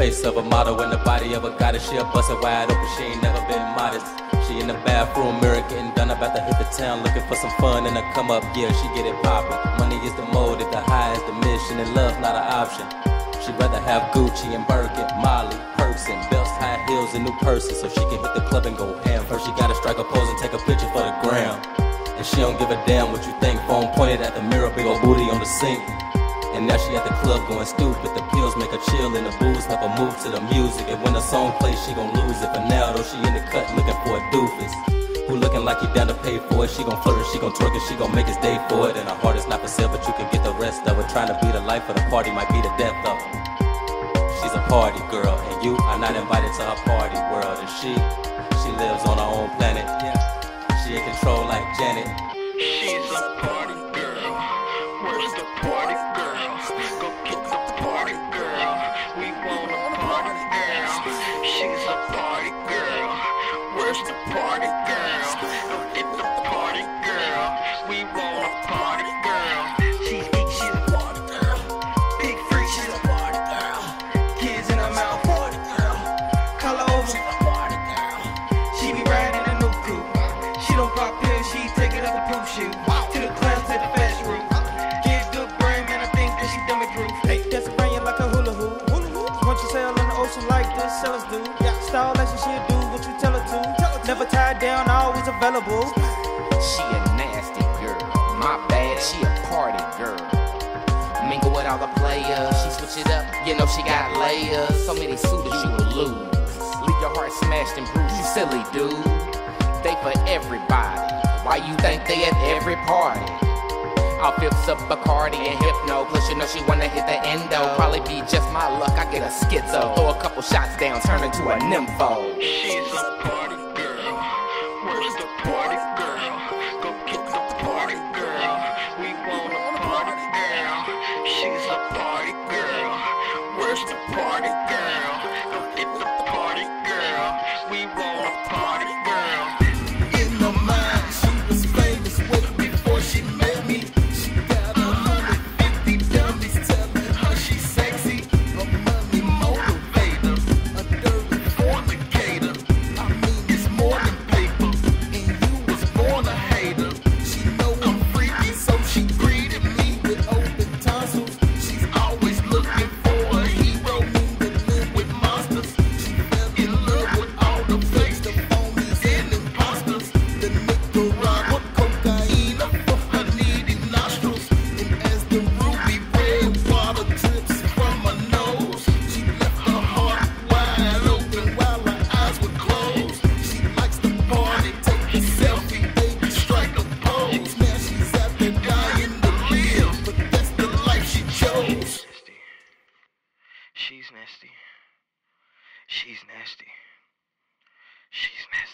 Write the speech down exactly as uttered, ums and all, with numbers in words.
face of a model and the body of a goddess. She'll bust it wide open, she ain't never been modest. She in the bathroom mirror getting done, about to hit the town looking for some fun and a come up, yeah, she get it poppin'. Money is the motive, the high is the mission, and love's not an option. She'd rather have Gucci and Birkin, Molly, Person, belts, high heels, and new purses, so she can hit the club and go ham. First she gotta strike a pose and take a picture for the gram. And she don't give a damn what you think, phone pointed at the mirror, big ol' booty on the sink. And now she at the club going stupid, the pills make her chill and the booze help her move to the music. And when the song plays she gon' lose it, but now though she in the cut looking for a doofus who looking like he down to pay for it. She gon' flirt it, she gon' twerk it, she gon' make his day for it. And her heart is not for sale, but you can get the rest of it. Trying to be the life of the party might be the death of her. She's a party girl, and you are not invited to her party world. And she, she lives on her own planet. She in control like Janet. She's a party girl. Where's the party girl? Go get the party girl. We want a party girl. She's a party girl. Where's the party girl? Go get the party girl. We want a party girl. She's big, she's a party girl. Big freak, she's a party girl. Kids in her mouth, party girl. Color over, she's a party girl. She be riding a new coupe. She don't pop pills, she take it up the poop shoot. To the class, to the fast route. Get good brain, man, I think that she done me through. Hey, that's a brain like a hula hoop. Once you sail in the ocean like this, sellers do. Style like she should do what you tell her to. Never tied down, always available. She a nasty girl, my bad, she a party girl. Mingle with all the players, she switch it up, you know she got layers. So many suitors you will lose. Leave your heart smashed and bruised, you silly dude. They for everybody, why you think they at every party? I'll fifth up Bacardi and Hypno, plus you know she wanna hit the endo. Probably be just my luck, I get a schizo. Throw a couple shots down, turn into a nympho. She's a party girl. Where's the party girl? Go get the party girl. We want a party girl. She's a party girl. Where's the party girl? Go get the party girl. We want a party girl. In my mind, she was famous way before she met me. She got a hundred fifty dummies telling her she's sexy. A money motivator, a dirty fornicator. I mean, it's more than paper, and you was born a hater. She know I'm freaky, so she greeted me with open tonsils. She's always looking for a hero, mean to live with monsters. She fell in love with all the fakes, the phonies and imposters. The Nicaragua cocaine for her needy nostrils. And as the ruby red water drips from her nose, she left her heart wide open while her eyes were closed. She likes to party, take a selfie, baby, strike a pose. Now she's out there dying to live, but that's the life she chose. She's nasty. She's nasty. She's nasty.